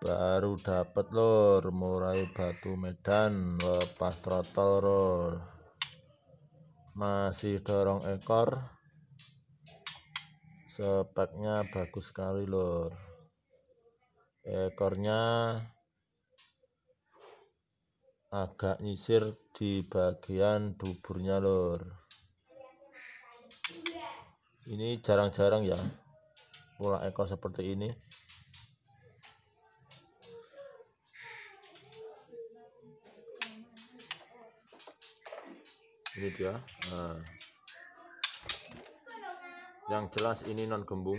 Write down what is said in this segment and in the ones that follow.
Baru dapat lur, murai batu Medan lepas trotol lur. Masih dorong ekor. Speknya bagus sekali lur. Ekornya agak nyisir di bagian duburnya lur. Ini jarang-jarang ya pola ekor seperti ini. Ini dia. Nah, yang jelas ini non gembung,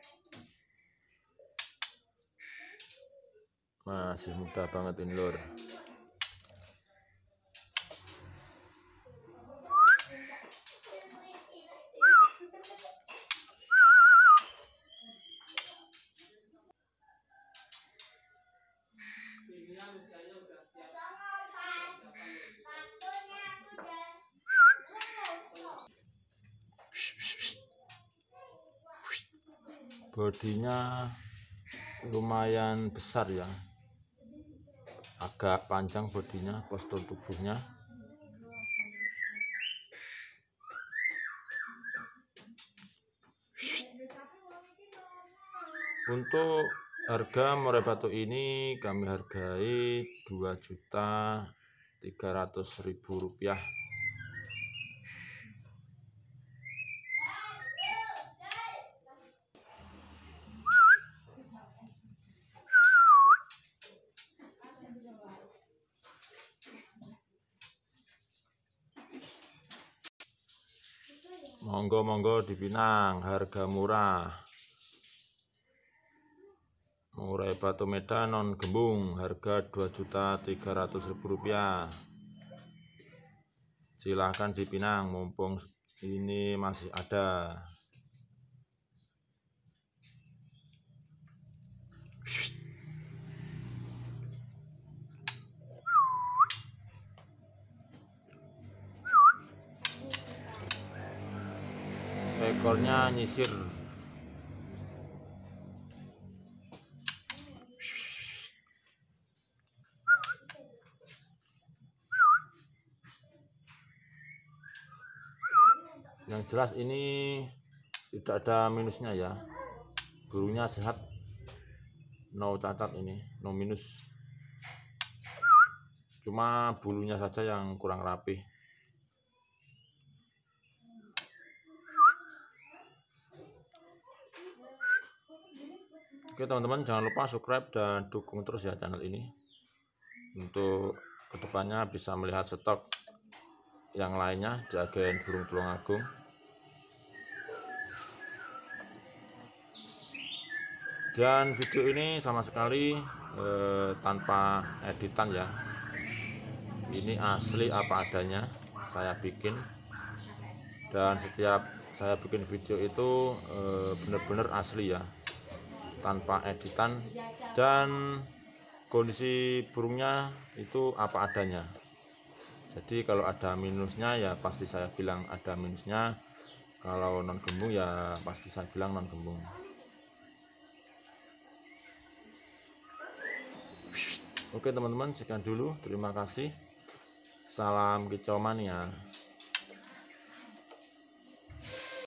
masih muda banget ini lur. Bodinya lumayan besar ya, agak panjang bodinya, postur tubuhnya. Untuk harga murai batu ini kami hargai Rp2.300.000. Monggo-monggo di Pinang, harga murah. Murai batu Medan non gembung, harga Rp2.300.000. Silahkan di Pinang, mumpung ini masih ada. Ekornya nyisir. Yang jelas ini tidak ada minusnya ya, burungnya sehat, no cacat, ini no minus, cuma bulunya saja yang kurang rapi. Oke teman-teman, jangan lupa subscribe dan dukung terus ya channel ini, untuk kedepannya bisa melihat stok yang lainnya di agen burung Tulungagung. Dan video ini sama sekali tanpa editan ya, ini asli apa adanya saya bikin, dan setiap saya bikin video itu benar-benar asli ya, tanpa editan, dan kondisi burungnya itu apa adanya. Jadi kalau ada minusnya ya pasti saya bilang ada minusnya, kalau non gembung ya pasti saya bilang non gembung. Oke teman-teman, sekian dulu, terima kasih, salam kicau mania.